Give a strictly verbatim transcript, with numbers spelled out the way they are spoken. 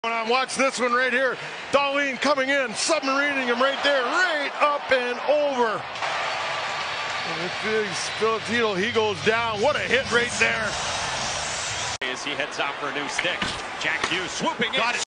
Watch this one right here. Dahlin coming in, submarining him right there, right up and over. And he goes down. What a hit right there. As he heads out for a new stick. Jack Hughes swooping in.